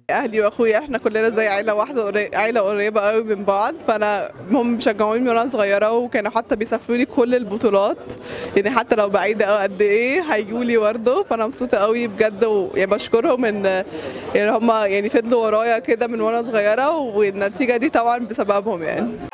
اهلي واخويا احنا كلنا زي عيله واحده، عيله قريبه قوي من بعض، فانا هم بيشجعوني من وانا صغيره، وكانوا حتى بيسافروا لي كل البطولات، يعني حتى لو بعيده او قد ايه هيجوا لي برضه، فانا مبسوطه قوي بجد، ويعني بشكرهم ان يعني هم يعني فضلوا ورايا كده من وانا صغيره، والنتيجه دي طبعا بسببهم يعني.